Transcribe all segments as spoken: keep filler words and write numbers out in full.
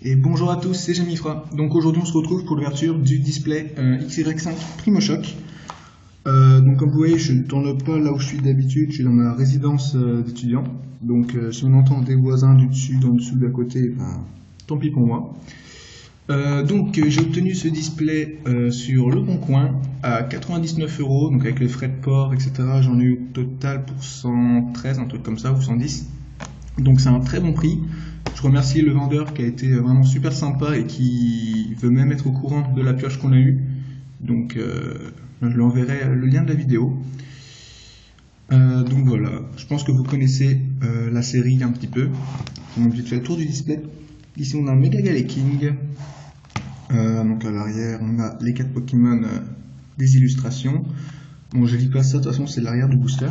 Et bonjour à tous, c'est Jamifra. Donc aujourd'hui on se retrouve pour l'ouverture du display euh, X Y cinq PrimoShock. Euh, donc comme vous voyez, je ne tourne pas là où je suis d'habitude, je suis dans ma résidence euh, d'étudiant. Donc euh, si on entend des voisins du dessus, d'en dessous, d'à côté, ben, tant pis pour moi. Euh, donc euh, j'ai obtenu ce display euh, sur Le Bon Coin à quatre-vingt-dix-neuf euros, donc avec les frais de port, et cetera. J'en ai eu au total pour cent treize, un truc comme ça, ou cent dix. Donc c'est un très bon prix. Je remercie le vendeur qui a été vraiment super sympa et qui veut même être au courant de la pioche qu'on a eue. Donc euh, je lui enverrai le lien de la vidéo. Euh, donc voilà, je pense que vous connaissez euh, la série un petit peu. On a vite fait le tour du display. Ici on a Mega Galaking. Euh, donc à l'arrière on a les quatre Pokémon euh, des illustrations. Bon, je lis pas ça, de toute façon c'est l'arrière du booster.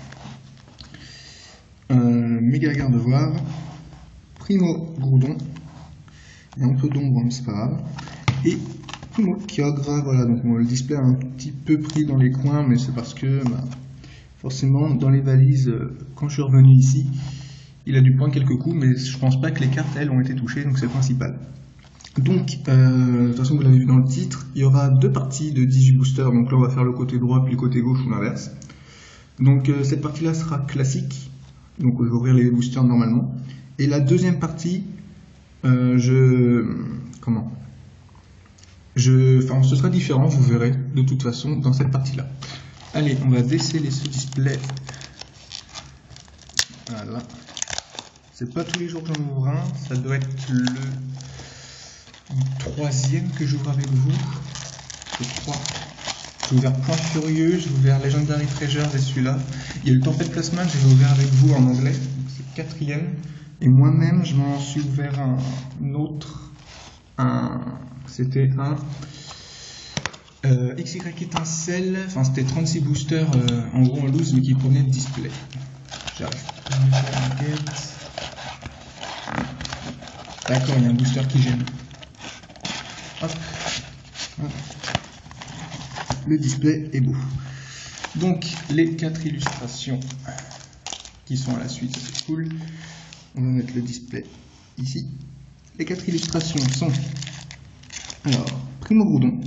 Euh, Méga Gardevoir, Primo Gourdon, et un peu d'ombre, mais c'est pas grave, et Primo Kyogre. Voilà, donc bon, le display a un petit peu pris dans les coins, mais c'est parce que bah, forcément dans les valises, euh, quand je suis revenu ici, il a dû prendre quelques coups, mais je pense pas que les cartes elles ont été touchées, donc c'est le principal. Donc, euh, de toute façon vous l'avez vu dans le titre, il y aura deux parties de dix-huit boosters, donc là on va faire le côté droit puis le côté gauche ou l'inverse. Donc euh, cette partie là sera classique. Donc je vais ouvrir les boosters normalement. Et la deuxième partie, euh, je... Comment je, Enfin, ce sera différent, vous verrez, de toute façon, dans cette partie-là. Allez, on va déceller ce display. Voilà. C'est pas tous les jours que j'en ouvre un. Ça doit être le troisième que j'ouvre avec vous. Je crois. J'ai ouvert Point Furieux, j'ai ouvert Legendary Treasures et celui-là. Il y a eu le Tempête Plasma que j'ai ouvert avec vous en anglais, c'est le quatrième. Et moi-même, je m'en suis ouvert un, un autre. Un, c'était un euh, X Y étincelle, enfin c'était trente-six boosters euh, en gros en loose, mais qui prenaient le display. J'arrive pas à me faire la quête. D'accord, il y a un booster qui gêne. Hop. Hop. Le display est beau. Donc les quatre illustrations qui sont à la suite, c'est cool. On va mettre le display ici. Les quatre illustrations sont alors Primo Gourdon,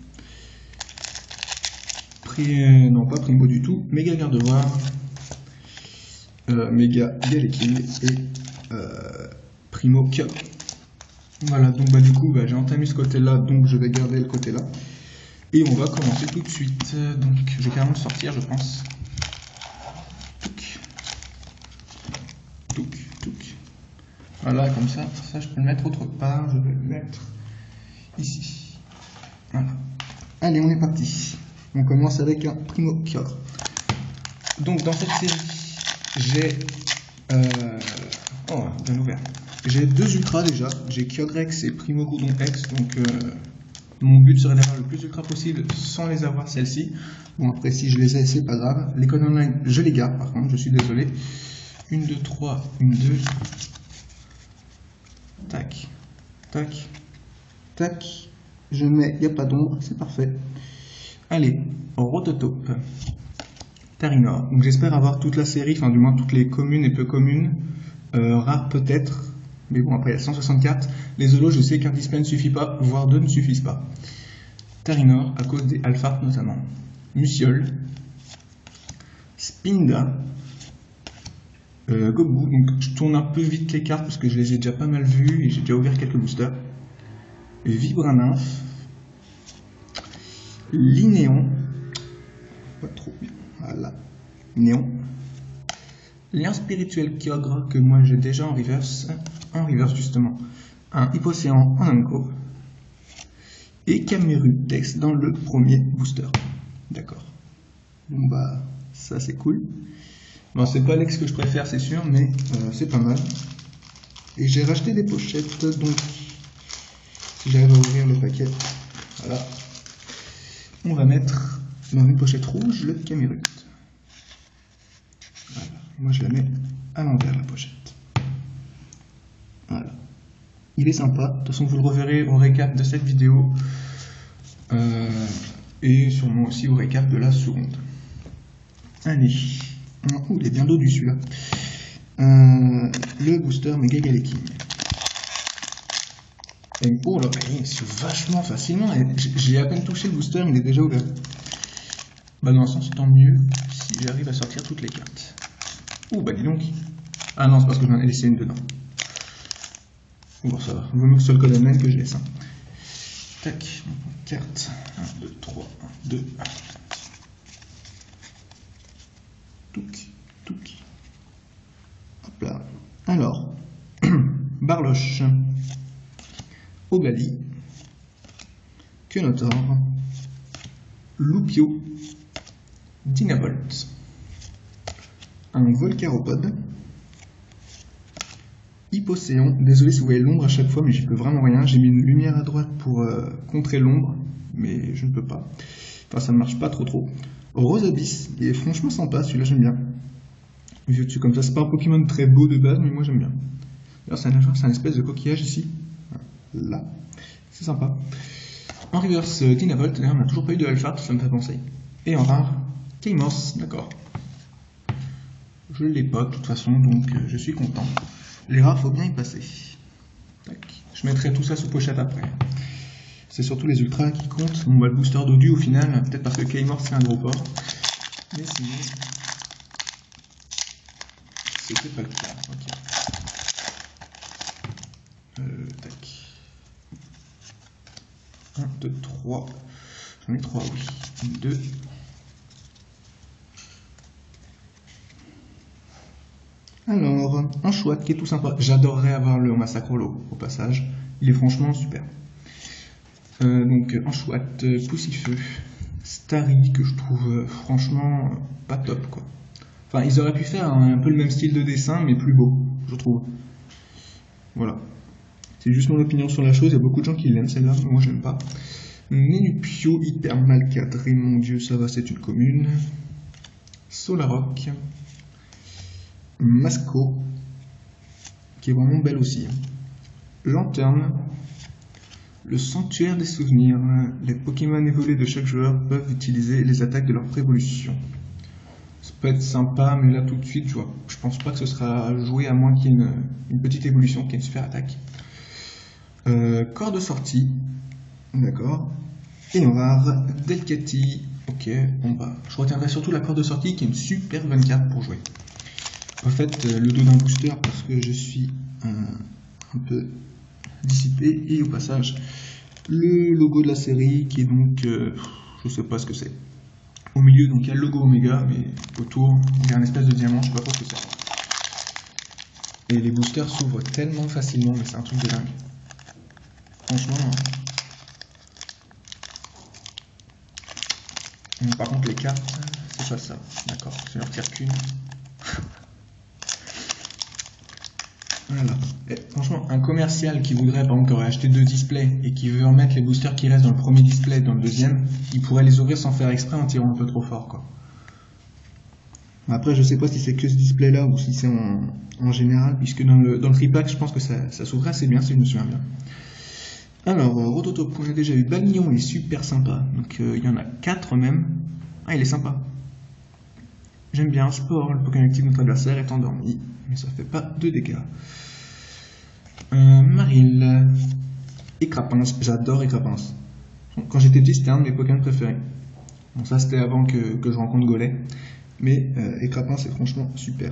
Pri... non pas Primo du tout, Méga Gardevoir, euh, Méga Galaking et euh, Primo Kyogre. Voilà, donc bah du coup bah, j'ai entamé ce côté là, donc je vais garder le côté là. Et on va commencer tout de suite. Donc, je vais carrément sortir, je pense. Touc. Touc, touc. Voilà, comme ça. Ça, je peux le mettre autre part. Je vais le mettre ici. Voilà. Allez, on est parti. On commence avec un Primo Kyogre. Donc, dans cette série, j'ai... Euh... Oh, bien ouvert. J'ai deux ultras déjà. J'ai Kyogre X et Primo Gourdon X. Donc... Euh... Mon but serait d'avoir le plus ultra possible sans les avoir celles-ci. Bon après si je les ai c'est pas grave. Les codes online je les garde par contre, je suis désolé. une, deux, trois, une, deux. Tac, tac, tac. Je mets, il n'y a pas d'ombre, c'est parfait. Allez, Rototope. Tarinor. Donc j'espère avoir toute la série, enfin du moins toutes les communes et peu communes. Euh, rares peut-être. Mais bon, après il y a cent soixante-quatre. Les holos, je sais qu'un display ne suffit pas, voire deux ne suffisent pas. Tarinor, à cause des Alphard notamment. Musiole. Spinda. Euh, Gobu. Donc je tourne un peu vite les cartes parce que je les ai déjà pas mal vues et j'ai déjà ouvert quelques boosters. Vibranymph. Linéon. Pas trop bien. Voilà. Néon. Lien spirituel Kyogre que moi j'ai déjà en reverse. En reverse justement. Un Hypocéan en Unco. Et Camerutex dans le premier booster. D'accord. Bon bah, ça c'est cool. Bon, c'est pas l'ex que je préfère, c'est sûr, mais euh, c'est pas mal. Et j'ai racheté des pochettes, donc si j'arrive à ouvrir le paquet, voilà. On va mettre dans une pochette rouge le Camerute. Voilà. Moi je la mets à l'envers la pochette. Voilà. Il est sympa, de toute façon vous le reverrez au récap de cette vidéo euh, et sûrement aussi au récap de la seconde. Allez, oh, il est bien dodu celui-là. Euh, le booster Mega Galaking. Et oh là, il se vachement facilement. J'ai à peine touché le booster, il est déjà ouvert. Bah dans un sens, tant mieux si j'arrive à sortir toutes les cartes. Ouh bah dis donc. Ah non, c'est parce que j'en ai laissé une dedans. Bon ça va, vaut mieux que ce soit le code même que je laisse. Hein. Tac, carte. un, deux, trois, un, deux. Touc, touc. Hop là. Alors, Barloche, Ogali, Quenotor, Loupio, Dynavolt, un Volcaropode, Hypocéon. Désolé si vous voyez l'ombre à chaque fois, mais j'y peux vraiment rien. J'ai mis une lumière à droite pour euh, contrer l'ombre, mais je ne peux pas. Enfin, ça ne marche pas trop trop. Rosabyss, il est franchement sympa, celui-là j'aime bien. Vu dessus comme ça, c'est pas un Pokémon très beau de base, mais moi j'aime bien. D'ailleurs, c'est un, un espèce de coquillage ici. Là. C'est sympa. En reverse, Dynavolt, d'ailleurs, on n'a toujours pas eu de Alphard, ça me fait penser. Et en rare, Keymorse, d'accord. Je l'ai pas de toute façon, donc euh, je suis content. Les rares, faut bien y passer. Tac. Je mettrai tout ça sous pochette après. C'est surtout les ultras qui comptent. Bon, bah, le booster d'Odu au final, peut-être parce que Keymorse c'est un gros port. Mais sinon, c'était pas le cas. Ok. Euh, tac. un, deux, trois. J'en ai trois, oui. deux. Alors, un chouette qui est tout sympa. J'adorerais avoir le Massacrolo au passage. Il est franchement super. Euh, donc, un chouette, Poussifeu, Starry, que je trouve euh, franchement euh, pas top quoi. Enfin, ils auraient pu faire un, un peu le même style de dessin, mais plus beau, je trouve. Voilà. C'est juste mon opinion sur la chose. Il y a beaucoup de gens qui l'aiment celle-là, mais moi j'aime pas. Nenupio, hyper mal cadré, mon dieu, ça va, c'est une commune. Solaroc. Masco, qui est vraiment belle aussi. Lanterne. Le sanctuaire des souvenirs. Les Pokémon évolués de chaque joueur peuvent utiliser les attaques de leur prévolution. Ça peut être sympa, mais là tout de suite, je, vois, je pense pas que ce sera joué à moins qu'il y ait une, une petite évolution, qu'il y ait une super attaque. Euh, corps de sortie. D'accord. Et on va avoir Delcati. Ok, on va. Je retiendrai surtout la corde de sortie qui est une super bonne carte pour jouer. En fait, le dos d'un booster parce que je suis un, un peu dissipé. Et au passage, le logo de la série qui est donc, euh, je sais pas ce que c'est. Au milieu, donc il y a le logo Omega, mais autour, il y a un espèce de diamant, je sais pas trop ce que c'est. Et les boosters s'ouvrent tellement facilement, mais c'est un truc de dingue. Franchement. Hein. Par contre, les cartes, c'est pas ça. D'accord, je ne retire qu'une. Voilà. Et franchement, un commercial qui voudrait, par exemple, qui aurait acheté deux displays et qui veut en mettre les boosters qui restent dans le premier display dans le deuxième, il pourrait les ouvrir sans faire exprès en tirant un peu trop fort, quoi. Après, je sais pas si c'est que ce display là ou si c'est en, en général, puisque dans le, dans le tripack, je pense que ça, ça s'ouvre assez bien si je me souviens bien. Alors, Rototop, on a déjà eu Balignon, il est super sympa. Donc, euh, il y en a quatre même. Ah, il est sympa. J'aime bien Sport, le Pokémon actif de notre adversaire est endormi, mais ça fait pas de dégâts. Euh, Maril. Écrapince, j'adore Écrapince. Quand j'étais petit, c'était un de mes Pokémon préférés. Bon, ça c'était avant que, que je rencontre Golay. Mais euh, Écrapince, c'est franchement super.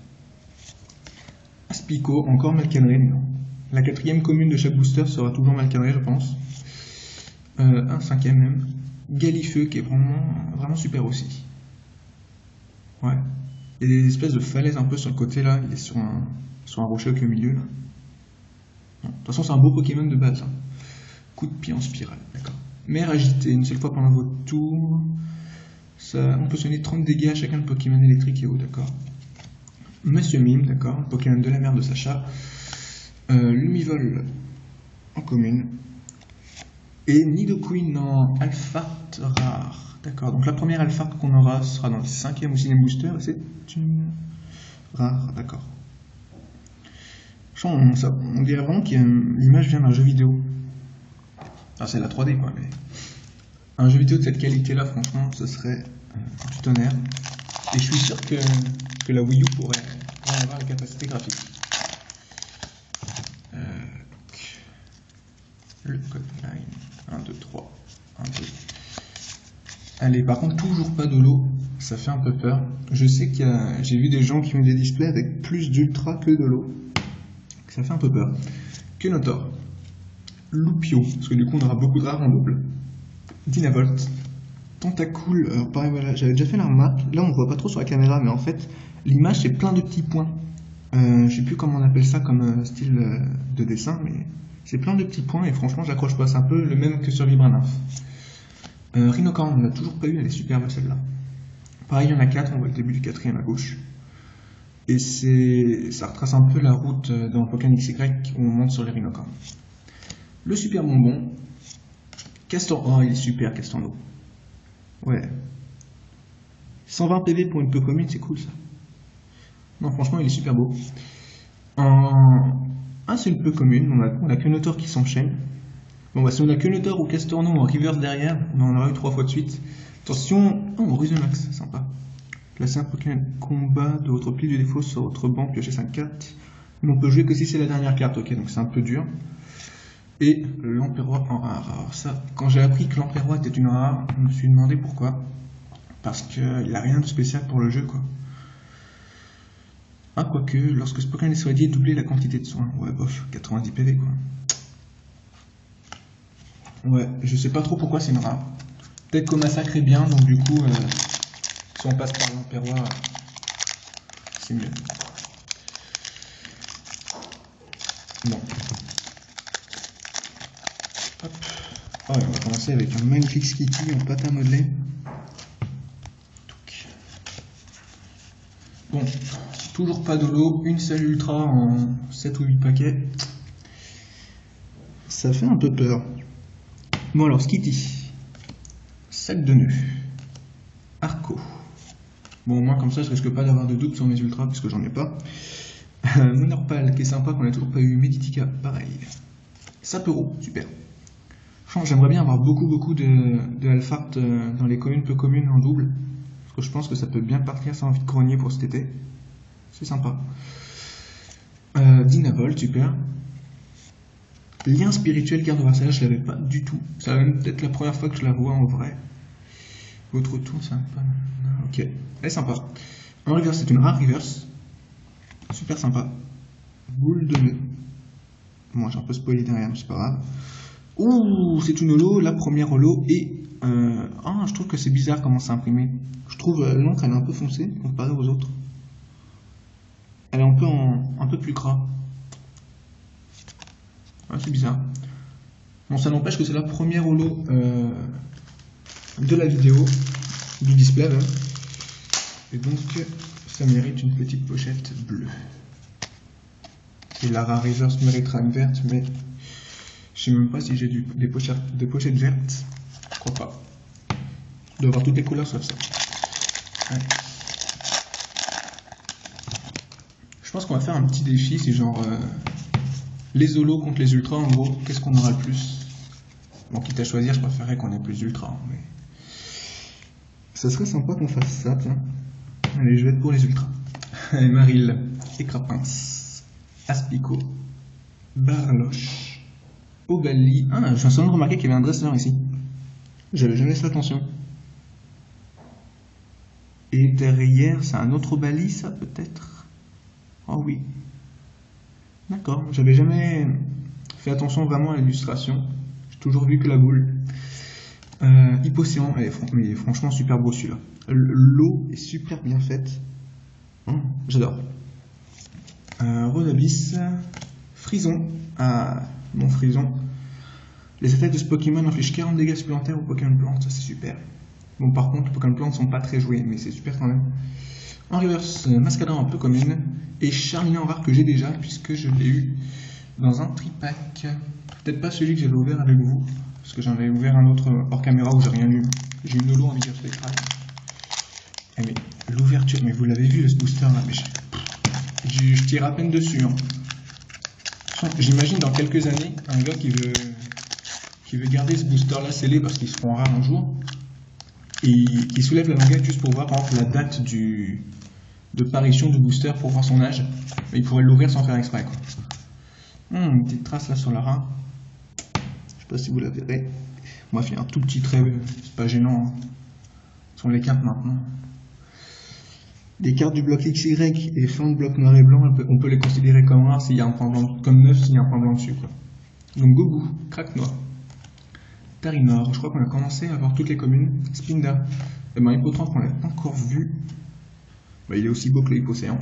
Aspico, encore mal cadré, non. La quatrième commune de chaque booster sera toujours mal cadrée, je pense. Euh, un cinquième même. Galifeu, qui est vraiment, vraiment super aussi. Ouais. Il y a des espèces de falaises un peu sur le côté là. Il est sur un, sur un rocher avec le milieu là. Non. De toute façon, c'est un beau Pokémon de base. Hein. Coup de pied en spirale, d'accord. Mer agitée, une seule fois pendant votre tour. Ça, on peut sonner trente dégâts à chacun de Pokémon électrique et eau, d'accord. Monsieur Mime, d'accord. Le Pokémon de la mer de Sacha. Euh, Lumivol en commune. Et Nidoqueen en Alphard rare. D'accord, donc la première Alphard qu'on aura sera dans le cinquième ou sixième booster. C'est une rare, d'accord. On, ça, on dirait vraiment que l'image vient d'un jeu vidéo. Ah, c'est la trois D quoi, mais un jeu vidéo de cette qualité-là, franchement, ce serait euh, du tonnerre. Et je suis sûr que, que la Wii U pourrait, pourrait avoir la capacité graphique. Euh, le code line. un, deux, trois. un, deux. Allez, par contre, toujours pas d'holo. Ça fait un peu peur. Je sais qu'il y a... J'ai vu des gens qui ont des displays avec plus d'ultra que d'holo. Ça fait un peu peur. Kenotor. Lupio, parce que du coup on aura beaucoup de rares en double. Dynavolt. Tentacool, alors pareil, voilà, j'avais déjà fait la remarque. Là on ne voit pas trop sur la caméra, mais en fait, l'image c'est plein de petits points. Euh, je sais plus comment on appelle ça comme euh, style euh, de dessin, mais c'est plein de petits points et franchement j'accroche pas. C'est un peu le même que sur Vibranymph. Euh, Rhinocorn, on l'a toujours pas eu, elle est superbe celle-là. Pareil, il y en a quatre, on voit le début du quatrième à gauche. Et c'est, ça retrace un peu la route dans Pokémon X Y où on monte sur les Rhinocorn. Le super bonbon. Castor. Oh, il est super, Castorno. Ouais. cent vingt P V pour une peu commune, c'est cool ça. Non, franchement, il est super beau. En... Ah, c'est une peu commune. On a, on a Kenotor qui s'enchaîne. Bon, bah, si on a Kenotor ou Castorno en reverse derrière, on en aura eu trois fois de suite. Attention. Oh, Rusemax, sympa. Placer un Pokémon combat de votre pli du défaut sur votre banc, piocher cinq cartes. Mais on peut jouer que si c'est la dernière carte, ok, donc c'est un peu dur. Et l'Empérois en rare. Alors ça, quand j'ai appris que l'Empérois était une rare, je me suis demandé pourquoi. Parce qu'il n'a rien de spécial pour le jeu, quoi. Ah, quoique, lorsque ce Pokémon est soigné, doubler la quantité de soins. Ouais, bof, quatre-vingt-dix P V, quoi. Ouais, je sais pas trop pourquoi c'est une rare. Peut-être qu'au massacre est bien, donc du coup, euh, si on passe par l'Empérois, c'est mieux. Bon. Hop. Oh, on va commencer avec un magnifique Skitty en pâte à modeler. Bon, toujours pas d'holo, une seule ultra en sept ou huit paquets. Ça fait un peu peur. Bon alors, Skitty. Sac de nœuds. Arco. Bon, au moins comme ça, je risque pas d'avoir de doute sur mes ultras, puisque j'en ai pas. Euh, Monorpal, qui est sympa, qu'on a toujours pas eu. Meditica, pareil. Sapero, super. J'aimerais bien avoir beaucoup beaucoup de, de Alphart euh, dans les communes peu communes en double. Parce que je pense que ça peut bien partir sans envie de grogner pour cet été. C'est sympa. Euh, Dynavolt, super. Lien spirituel, carte de Varsayage, je l'avais pas du tout. Ça va peut-être la première fois que je la vois en vrai. Votre tour, c'est un peu... Ok, elle est sympa. En reverse, c'est une rare reverse. Super sympa. Boule de nœud. Moi, j'ai un peu spoilé derrière, mais c'est pas grave. Ouh, c'est une holo, la première holo, et euh, ah, je trouve que c'est bizarre comment c'est imprimé. Je trouve euh, l'encre elle est un peu foncée comparée aux autres. Elle est un peu en, un peu plus gras. Ouais, c'est bizarre. Bon, ça n'empêche que c'est la première holo euh, de la vidéo, du display même. Et donc ça mérite une petite pochette bleue. Et la rare reverse méritera une verte, mais je sais même pas si j'ai des pochettes, des pochettes vertes. Je crois pas. Je dois avoir toutes les couleurs sauf ça. Allez. Je pense qu'on va faire un petit défi, c'est genre euh, les holos contre les ultras. En gros, qu'est-ce qu'on aura le plus? Bon, quitte à choisir, je préférerais qu'on ait plus d'ultras. Mais... ça serait sympa qu'on fasse ça, tiens. Allez, je vais être pour les ultras. Allez, Maril, Écrapince, Aspico, Barloche, Ogali. Ah, je viens de remarquer qu'il y avait un dresseur ici. J'avais jamais fait attention. Et derrière, c'est un autre Ogali, ça, peut-être? Oh oui. D'accord, j'avais jamais fait attention vraiment à l'illustration. J'ai toujours vu que la boule. Euh, Hypocéan, elle est fran mais franchement super beau celui-là. L'eau est super bien faite. Oh, j'adore. Euh, Rodabis, Frison. Ah, mon Frison. Les attaques de ce Pokémon infligent quarante dégâts supplémentaires aux Pokémon plantes, ça c'est super. Bon, par contre, les Pokémon plantes sont pas très joués, mais c'est super quand même. En reverse, Mascador un peu commune. Et Charmeleon en rare que j'ai déjà, puisque je l'ai eu dans un tripack. Peut-être pas celui que j'avais ouvert avec vous, parce que j'en avais ouvert un autre hors caméra où j'ai rien eu. J'ai une holo en vigueur spectrale. Eh mais l'ouverture, mais vous l'avez vu ce booster là, mais je, je tire à peine dessus. Hein. J'imagine dans quelques années, un gars qui veut, qui veut garder ce booster là scellé parce qu'ils seront rares un jour, et qui soulève la languette juste pour voir par exemple la date du, de parution du booster pour voir son âge. Il pourrait l'ouvrir sans faire exprès quoi. Hum, une petite trace là sur la rein. pas si vous la verrez. Moi, il y a un tout petit trait, c'est pas gênant. Hein. Ce sont les cartes maintenant. Des cartes du bloc X Y et flanc de bloc noir et blanc, on peut les considérer comme rares s'il y a un point blanc, comme neuf s'il y a un point blanc dessus. Quoi. Donc Gobu, Crack Noir, Tarimor, je crois qu'on a commencé à avoir toutes les communes. Spinda, et ben Hippotrampe on l'a pas encore vu. Ben, il est aussi beau que le Hippocéan.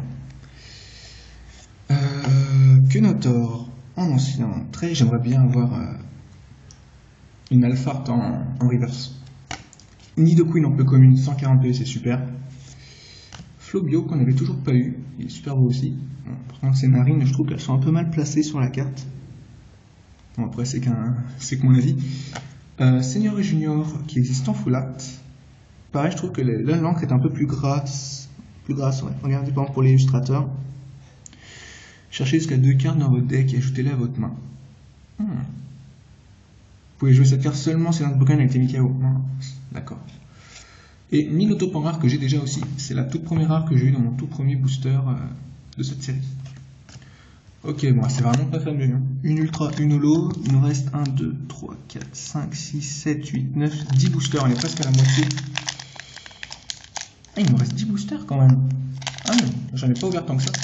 Euh, Kenator, en ancien trait, j'aimerais bien avoir euh, une Alpharte en, en reverse. Nidoqueen en peu commune, cent quarante P, c'est super. Flobio qu'on n'avait toujours pas eu, il est super beau aussi. Bon, par contre ces narines, je trouve qu'elles sont un peu mal placées sur la carte. Bon après c'est qu'un, c'est que mon avis. Euh, Senior et Junior qui existe en full art. Pareil je trouve que là l'encre est un peu plus grasse. Plus grasse ouais. Regardez par exemple pour l'illustrateur. Cherchez jusqu'à deux cartes dans votre deck et ajoutez-les à votre main. Hmm. Vous pouvez jouer cette carte seulement si l'un de Pokémon a été mis K O. D'accord. Et mille autopans rares que j'ai déjà aussi. C'est la toute première rare que j'ai eu dans mon tout premier booster euh, de cette série. Ok, bon, c'est vraiment pas fameux. Hein. Une ultra, une holo. Il nous reste un, deux, trois, quatre, cinq, six, sept, huit, neuf, dix boosters. On est presque à la moitié. Ah, il nous reste dix boosters quand même. Ah non, j'en ai pas ouvert tant que ça.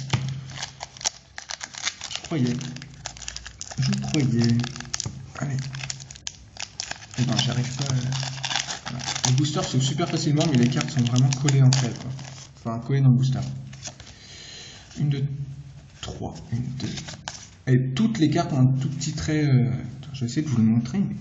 Je croyais. Je croyais. Allez. Eh ben, j'arrive pas à... Voilà. Les boosters s'ouvrent super facilement, mais les cartes sont vraiment collées entre elles. Quoi. Enfin, collées dans le booster. Une, deux, trois. Une, deux. Et toutes les cartes ont un tout petit trait. Euh... Attends, je vais essayer de vous le montrer. Mais...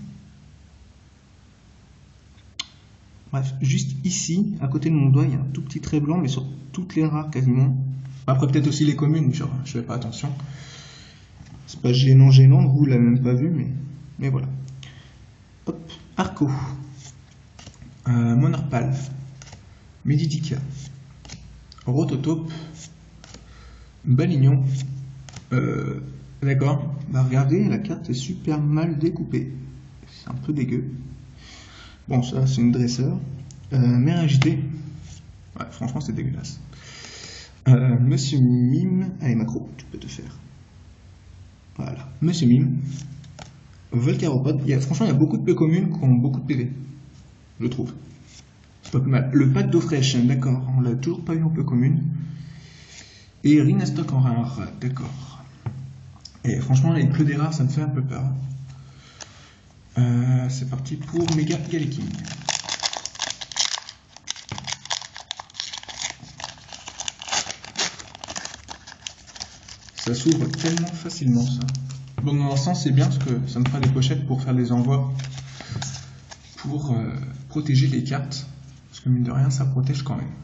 Bref, juste ici, à côté de mon doigt, il y a un tout petit trait blanc, mais sur toutes les rares quasiment. Après, peut-être aussi les communes, genre, je fais pas attention. C'est pas gênant, gênant, vous l'avez même pas vu, mais, mais voilà. Hop, Arco. Euh, Monarpal, Medidica, Rototope, Balignon. Euh, D'accord, bah regardez, la carte est super mal découpée. C'est un peu dégueu. Bon, ça c'est une dresseur. Euh, Mère agitée. Ouais, franchement, c'est dégueulasse. Euh, Monsieur Mime. Allez, macro, tu peux te faire. Voilà. Monsieur Mime. Volcaropod. Il y a, franchement, il y a beaucoup de P communes qui ont beaucoup de P V. Je trouve. C'est pas plus mal. Le pack d'eau fraîche, d'accord. On l'a toujours pas eu en peu commune. Et Rinastock en rare, d'accord. Et franchement, les plus des rares, ça me fait un peu peur. Euh, c'est parti pour Mega Galeking. Ça s'ouvre tellement facilement, ça. Bon, dans un sens, c'est bien parce que ça me fera des pochettes pour faire des envois. Pour euh, protéger les cartes. Parce que mine de rien, ça protège quand même.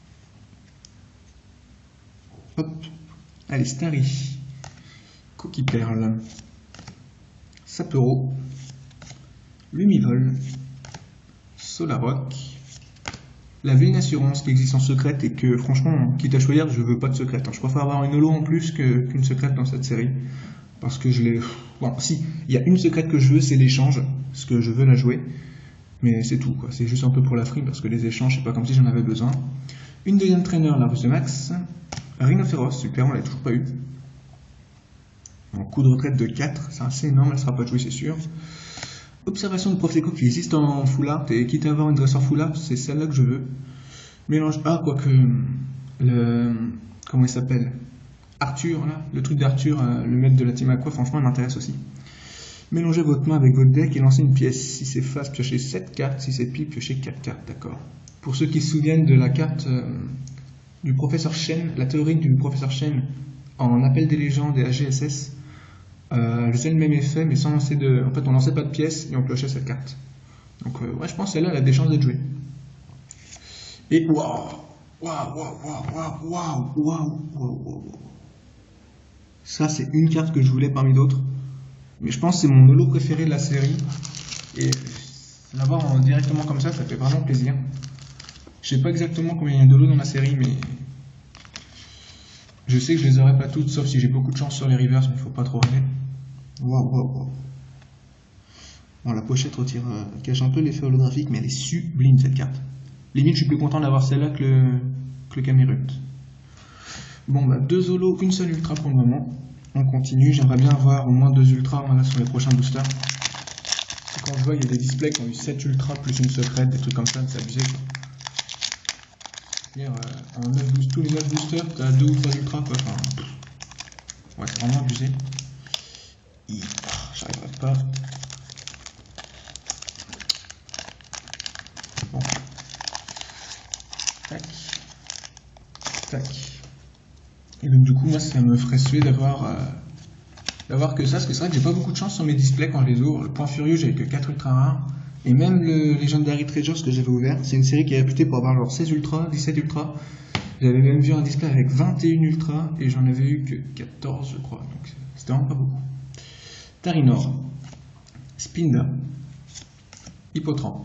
Hop. Allez, Starry. Coquille Perle. Sapero. Lumivol. Solaroc. La Veine Assurance qui existe en secrète et que franchement, quitte à choisir, je veux pas de secrète. Hein. Je préfère avoir une holo en plus qu'une qu'une secrète dans cette série. Parce que je l'ai... Bon, si, il y a une secrète que je veux, c'est l'échange. Parce que je veux la jouer. Mais c'est tout, quoi. C'est juste un peu pour la frime, parce que les échanges, c'est pas comme si j'en avais besoin. Une deuxième trainer, la Ruse de Max. Rhinophéros, super, on l'a toujours pas eu. En coup de retraite de quatre, c'est assez énorme, elle sera pas jouée, c'est sûr. Observation de Profeco qui existe en full art, et quitte à avoir une dresseur full art, c'est celle-là que je veux. Mélange, ah, quoique, le, comment il s'appelle? Arthur, là, le truc d'Arthur, euh, le maître de la team Aqua, franchement, il m'intéresse aussi. Mélangez votre main avec votre deck et lancez une pièce. Si c'est face, piochez sept cartes. Si c'est pile, piochez quatre cartes. D'accord. Pour ceux qui se souviennent de la carte euh, du professeur Shen, la théorie du professeur Shen en appel des légendes et A G S S, euh, elle faisait le même effet, mais sans lancer de. En fait, on lançait pas de pièces et on piochait cette carte. Donc, euh, ouais, je pense que celle-là, elle a des chances d'être jouée. Et waouh! Waouh, waouh, waouh, waouh, waouh, waouh. Ça, c'est une carte que je voulais parmi d'autres. Mais je pense que c'est mon holo préféré de la série. Et l'avoir directement comme ça, ça fait vraiment plaisir. Je sais pas exactement combien il y a d'holo dans la série, mais je sais que je les aurai pas toutes, sauf si j'ai beaucoup de chance sur les reverse, mais il faut pas trop rêver. Waouh, waouh, waouh. Bon, la pochette retire, euh, cache un peu l'effet holographique, mais elle est sublime cette carte. Limite, je suis plus content d'avoir celle-là que le, que le Camerut. Bon, bah, deux holos, une seule ultra pour le moment. On continue, j'aimerais bien avoir au moins deux ultras voilà, sur les prochains boosters. quand je vois il y a des displays qui ont eu sept ultra plus une secrète, des trucs comme ça, c'est abusé quoi. C'est-à-dire euh, en neuf douze, tous les neuf boosters, t'as deux ou trois ultras quoi. Enfin, ouais, c'est vraiment abusé. Et... oh, j'arriverai pas. Bon. Tac. Tac. Et donc du coup moi ça me ferait suer d'avoir euh, d'avoir que ça, parce que c'est vrai que j'ai pas beaucoup de chance sur mes displays quand je les ouvre. Le point furieux, j'avais que quatre ultra rares. Et même le Legendary Treasures que j'avais ouvert, c'est une série qui est réputée pour avoir genre seize ultra, dix-sept ultra. J'avais même vu un display avec vingt et un ultra et j'en avais eu que quatorze je crois, donc c'était vraiment pas beaucoup. Tarinor, Spinda, Hippotrampe,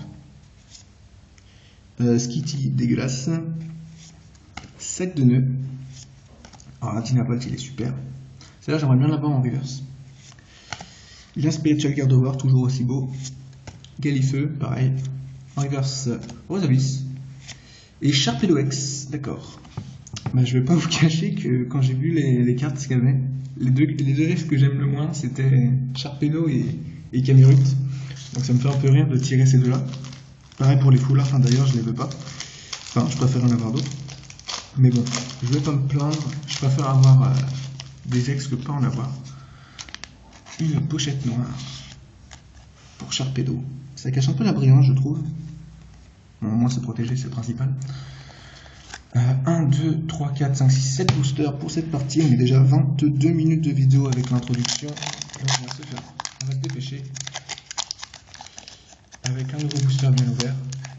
euh, Skitty dégueulasse, sac de nœuds. Alors la Tinapult il est super. Celle-là j'aimerais bien l'avoir en reverse. La Spiritual Gardevoir, toujours aussi beau. Galifeu, pareil. En reverse, Rosalis. Et Sharpedo X, d'accord. Bah, je vais pas vous cacher que quand j'ai vu les, les cartes qu'il y avait, les deux, les deux F que j'aime le moins, c'était Sharpedo et, et Camerupt. Donc ça me fait un peu rire de tirer ces deux-là. Pareil pour les foulards, enfin d'ailleurs je les veux pas. Enfin, je préfère en avoir d'autres. Mais bon, je vais pas me plaindre, je préfère avoir euh, des ex que pas en avoir. Une pochette noire pour Sharpedo. Ça cache un peu la brillance, je trouve. Bon, au moins c'est protégé, c'est le principal. Euh, un, deux, trois, quatre, cinq, six, sept boosters pour cette partie. On est déjà à vingt-deux minutes de vidéo avec l'introduction. Donc on va se faire, on va se dépêcher. Avec un nouveau booster bien ouvert.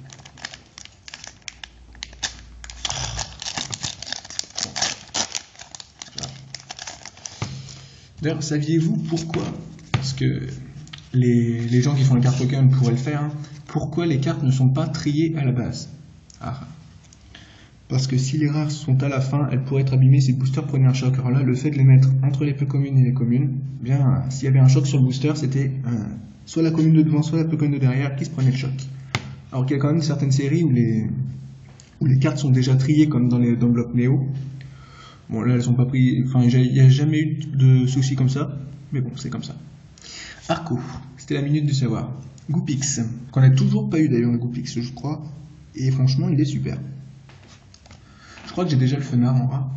D'ailleurs, saviez-vous pourquoi? Parce que les, les gens qui font les cartes Pokémon pourraient le faire. Hein. Pourquoi les cartes ne sont pas triées à la base? Ah. Parce que si les rares sont à la fin, elles pourraient être abîmées si le booster prenait un choc. Alors là, le fait de les mettre entre les peu communes et les communes, bien, s'il y avait un choc sur le booster, c'était euh, soit la commune de devant, soit la peu commune de derrière qui se prenait le choc. Alors qu'il y a quand même certaines séries où les, où les cartes sont déjà triées, comme dans les dans le bloc Néo. Bon, là, elles sont pas pris. Enfin, il n'y a jamais eu de soucis comme ça, mais bon, c'est comme ça. Arco, c'était la minute du savoir. Goopix, qu'on n'a toujours pas eu d'ailleurs, un Goopix, je crois, et franchement, il est super. Je crois que j'ai déjà le Fenard en rat.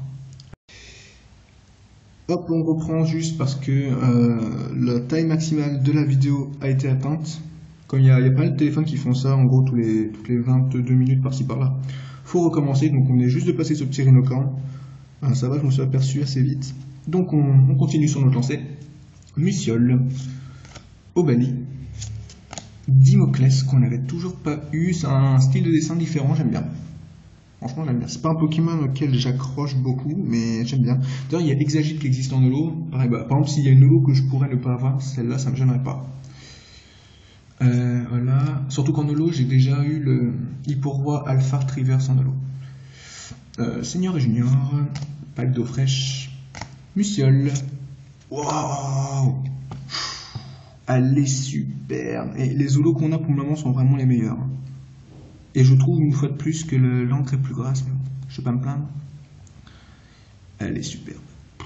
Hop, on reprend juste parce que euh, la taille maximale de la vidéo a été atteinte. Comme il y, y a pas mal de téléphones qui font ça, en gros, tous les, toutes les vingt-deux minutes par-ci par-là. Faut recommencer, donc on est juste de passer ce petit Rhinocorn. Ah, ça va, je me suis aperçu assez vite. Donc on, on continue sur notre lancée. Muciole, Obali, Dimoclès, qu'on n'avait toujours pas eu. C'est un style de dessin différent, j'aime bien. Franchement, j'aime bien. C'est pas un Pokémon auquel j'accroche beaucoup, mais j'aime bien. D'ailleurs, il y a Exagite qui existe en holo. Pareil, bah, par exemple, s'il y a une holo que je pourrais ne pas avoir, celle-là, ça me gênerait pas. Euh, voilà. Surtout qu'en holo, j'ai déjà eu le Hipporoi Alpha Reverse en holo. Euh, Seigneur et Junior, Pack d'eau fraîche, Muciole. Waouh! Elle est super. Et les holos qu'on a pour le moment sont vraiment les meilleurs. Et je trouve une fois de plus que l'encre est plus grasse, mais bon, je vais pas me plaindre. Elle est superbe.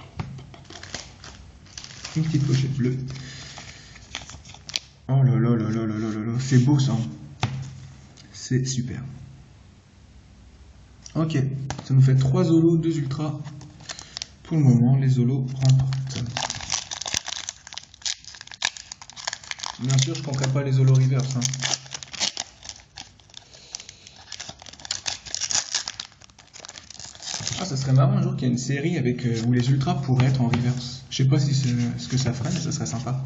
Une petite pochette bleue. Oh là là là là là là là là, c'est beau ça. C'est super. Ok, ça nous fait trois holos, deux ultras. Pour le moment, les holos remportent. Bien sûr, je ne compterai pas les holos reverse. Hein. Ah, ça serait marrant un jour qu'il y ait une série avec euh, où les ultras pourraient être en reverse. Je sais pas si c'est ce que ça ferait, mais ça serait sympa.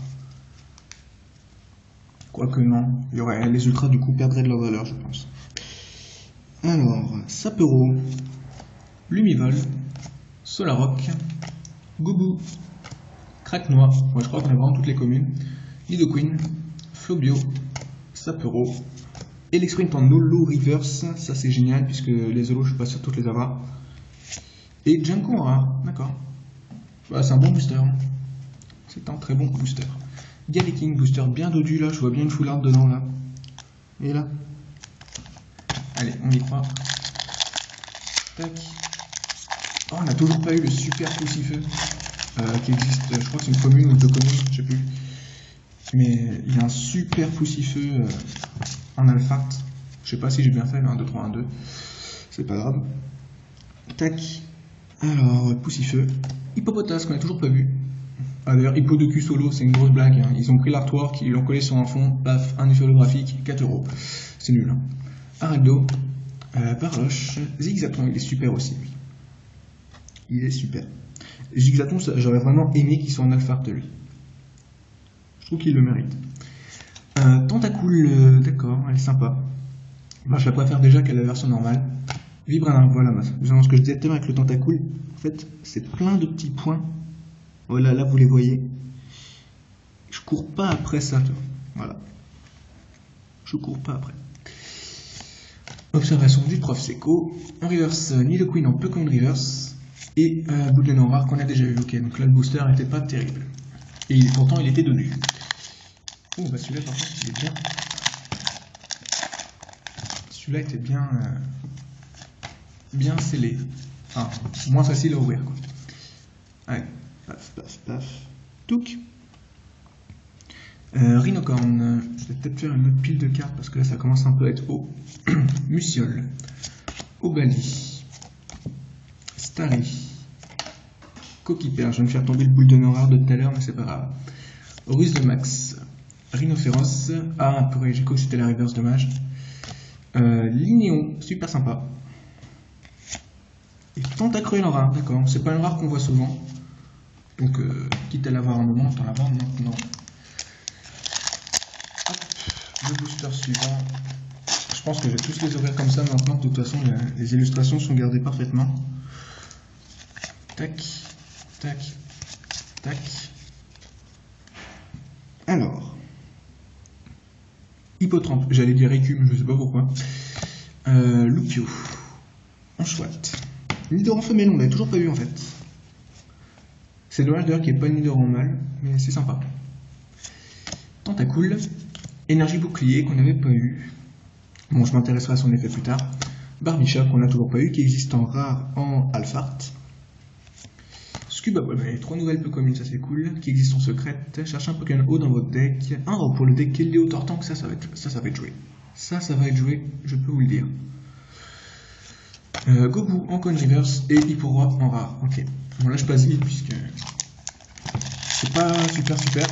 Quoique non, il y aurait, les ultras du coup perdraient de leur valeur, je pense. Alors, Sapero, Lumivol, Solaroc, Goubou, Craquenois, ouais, je crois qu'on a vraiment toutes les communes, Nidoqueen, Flobio, Sapero, Elexprint en holo reverse, ça c'est génial puisque les holos je suis pas sûr de toutes les avoir. Et Junko en rare, d'accord. Bah, c'est un bon booster. C'est un très bon booster. Galaking booster bien dodu là, je vois bien une foularde dedans là. Et là. Allez, on y croit. Tac. Oh, on n'a toujours pas eu le super poussifeu euh, qui existe, je crois que c'est une commune ou deux communes, je sais plus. Mais il y a un super poussifeu euh, en alphart. Je sais pas si j'ai bien fait le un, deux, trois, un, deux. C'est pas grave. Tac. Alors, poussifeu. Hippopotas qu'on a toujours pas vu. Ah, d'ailleurs, Hippo de Q solo, c'est une grosse blague. Hein. Ils ont pris l'artwork, ils l'ont collé sur un fond, paf, un effet holographique, quatre euros. C'est nul. Hein. Aragdo, euh, Barloche, Zigzaton, il est super aussi, lui. Il est super. Zigzaton, j'aurais vraiment aimé qu'il soit en alphart, lui. Je trouve qu'il le mérite. Euh, Tentacool, euh, d'accord, elle est sympa. Moi, je la préfère déjà qu'à la version normale. Vibrana, voilà, ce que je disais tout à l'heure avec le Tentacool. En fait, c'est plein de petits points. Voilà, là vous les voyez. Je cours pas après ça, tu vois. Voilà. Je cours pas après. Observation du prof Seco. En reverse, Nidoqueen en Pokémon reverse. Et euh, bout de laine en rare qu'on a déjà eu. Ok, donc là le booster n'était pas terrible. Et il, pourtant il était donné. Oh, bah celui-là par contre il est bien. Celui-là était bien. Euh, bien scellé. Enfin, moins facile à ouvrir, quoi. Allez. Paf, paf, paf. Touk. Euh, Rhinocorn. Je vais peut-être faire une autre pile de cartes parce que là ça commence un peu à être haut. Muciole. Obali. Starry. Coquipère. Je vais me faire tomber le boule de noir de tout à l'heure, mais c'est pas grave. Ruse de Max. Rhinophéros. Ah, purée, j'ai cru que c'était la reverse, dommage. Euh, Lignéon. Super sympa. Et Tentacruel en rare, d'accord. C'est pas un rare qu'on voit souvent. Donc, euh, quitte à l'avoir un moment, autant l'avoir maintenant. Hop, le booster suivant. Je pense que je vais tous les ouvrir comme ça maintenant. De toute façon, les illustrations sont gardées parfaitement. Tac, tac, tac. Alors. Hippotrampe. J'allais dire écume, je sais pas pourquoi. Euh, Lupio. Enchouette. Nidoran femelle, on l'avait toujours pas vu en fait. C'est dommage d'ailleurs qu'il n'y ait pas de Nidoran mâle, mais c'est sympa. Tentacool, énergie bouclier qu'on n'avait pas eu. Bon, je m'intéresserai à son effet plus tard. Barbicha qu'on n'a toujours pas eu, qui existe en rare en alphart. Scuba Ball, les trois nouvelles peu communes, ça c'est cool. Qui existent en secrète. Cherchez un Pokémon haut dans votre deck. Un rare pour le deck Keldeo Tortank, ça, ça va être, ça, ça va être joué. Ça, ça va être joué, je peux vous le dire. Euh, Gobu en Con Reverse et Hipporoi en rare. Ok. Bon là je passe vite puisque c'est pas super super.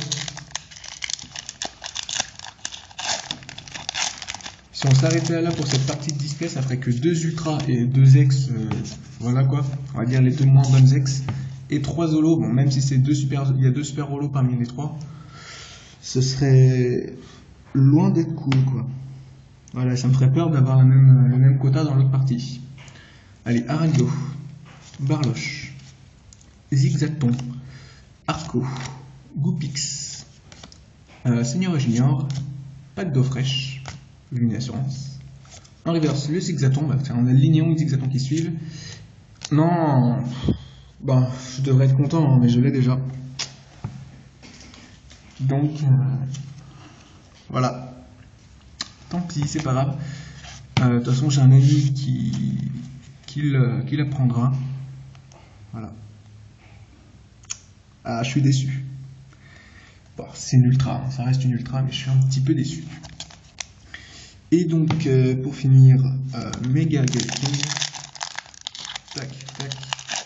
Si on s'arrêtait là pour cette partie de display, ça ferait que deux ultras et deux ex. Euh, voilà quoi. On va dire les deux moins bonnes ex. Et trois holos. Bon, même si c'est deux super, il y a deux super holos parmi les trois. Ce serait loin d'être cool quoi. Voilà, ça me ferait peur d'avoir le même, le même quota dans l'autre partie. Allez, Aragdo, Barloche, Zigzaton, Arco, Goupix, euh, Seigneur et Junior, Pack d'eau fraîche, Luminassurance. En reverse, le Zigzaton, bah, on a le Lignéon et le Zigzaton qui suivent. Non, bah, je devrais être content, hein, mais je l'ai déjà. Donc, euh, voilà. Tant pis, c'est pas grave. Euh, de toute façon, j'ai un ami qui... qu'il euh, qu apprendra. Voilà. Ah, je suis déçu. Bon, c'est une ultra, hein, ça reste une ultra, mais je suis un petit peu déçu. Et donc, euh, pour finir, euh, Mega Galking. Tac, tac.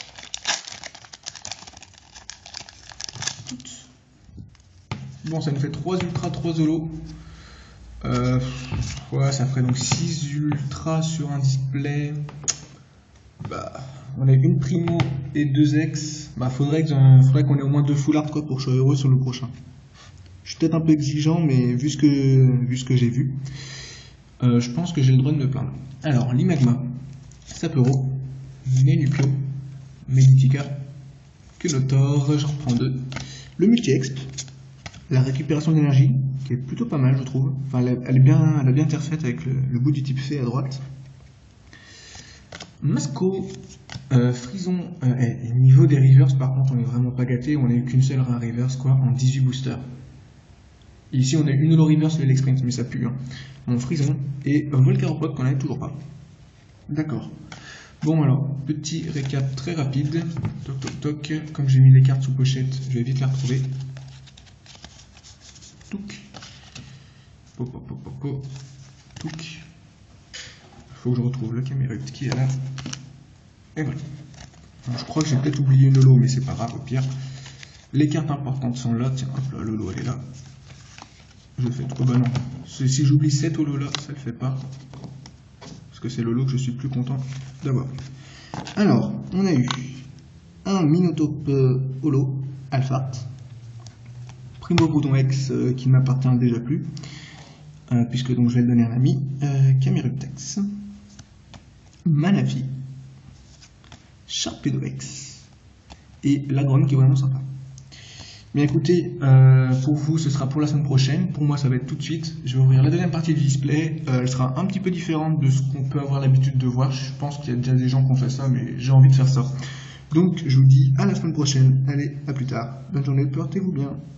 Bon, ça nous fait trois ultras, trois holos. Euh, ouais, ça ferait donc six ultras sur un display. Bah, on a une primo et deux ex. Bah, faudrait qu'on faudrait qu'on ait au moins deux full art quoi, pour que je sois heureux sur le prochain. Je suis peut-être un peu exigeant, mais vu ce que, vu ce que j'ai vu, euh, je pense que j'ai le droit de me plaindre. Alors, l'Imagma, Sapero, Nenupio, Meditica, Kelotor, je reprends deux. Le multi-exp, la récupération d'énergie, qui est plutôt pas mal, je trouve. Enfin, elle, elle est bien, elle a bien été refaite avec le, le bout du type fait à droite. Masco, euh, Frison, euh, et niveau des reverse, par contre, on est vraiment pas gâté. On n'a eu qu'une seule rare reverse, quoi, en dix-huit boosters. Et ici, on a une holo reverse, l'exprint, mais ça pue. Hein. Mon Frison et euh, Volcaropod qu'on n'avait toujours pas. D'accord. Bon, alors, petit récap très rapide. Toc, toc, toc. Comme j'ai mis les cartes sous pochette, je vais vite les retrouver. touc. Po, po, po, po, po. Touc. Faut que je retrouve le Camerupt qui est là. Et voilà. Alors, je crois que j'ai peut-être oublié une holo, mais c'est pas grave, au pire. Les cartes importantes sont là. Tiens, hop là, l'holo elle est là. Je fais trop bah non. Si j'oublie cette holo là, ça le fait pas. Parce que c'est l'holo que je suis plus content d'avoir. Alors, on a eu un Minotape euh, holo Alpha. Primo Bouton X euh, qui ne m'appartient déjà plus. Euh, puisque donc je vais le donner à un ami. Euh, Cameruptex. Manafi. Sharpedo X. Et Lagron qui est vraiment sympa. Bien écoutez, euh, pour vous ce sera pour la semaine prochaine, pour moi ça va être tout de suite. Je vais ouvrir la deuxième partie du display, euh, elle sera un petit peu différente de ce qu'on peut avoir l'habitude de voir. Je pense qu'il y a déjà des gens qui ont fait ça, mais j'ai envie de faire ça. Donc je vous dis à la semaine prochaine, allez, à plus tard, bonne journée, portez-vous bien.